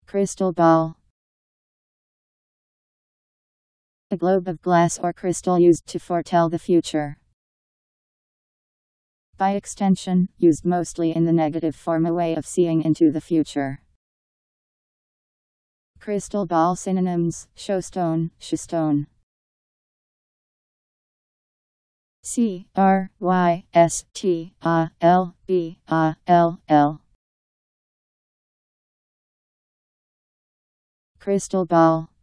Crystal ball. A globe of glass or crystal used to foretell the future. By extension, used mostly in the negative form, a way of seeing into the future. Crystal ball synonyms: showstone, shewstone. Crystal-ball. Crystal ball.